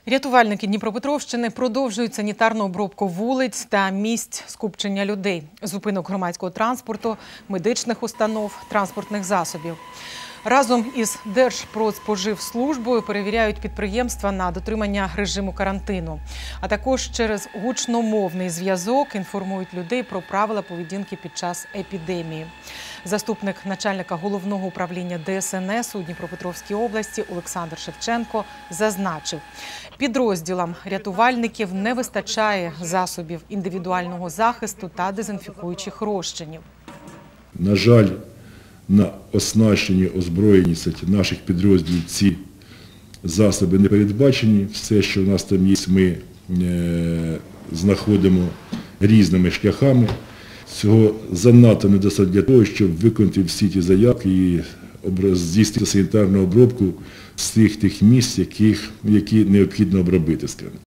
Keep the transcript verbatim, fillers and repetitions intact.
Рятувальники Дніпропетровщини продовжують санітарну обробку вулиць та місць скупчення людей, зупинок громадського транспорту, медичних установ, транспортних засобів. Разом із Держпродспоживслужбою перевіряють підприємства на дотримання режиму карантину. А також через гучномовний зв'язок інформують людей про правила поведінки під час епідемії. Заступник начальника головного управління Де Ес Ен Ес у Дніпропетровській області Олександр Шевченко зазначив, підрозділам рятувальників не вистачає засобів індивідуального захисту та дезінфікуючих розчинів. На жаль, на оснащенні, озброєнні наших підрозділів ці засоби не передбачені. Все, що в нас там є, ми е, знаходимо різними шляхами. Цього занадто недостатньо для того, щоб виконати всі ті заявки і здійснити санітарну обробку з тих тих місць, яких, які необхідно обробити, скажімо.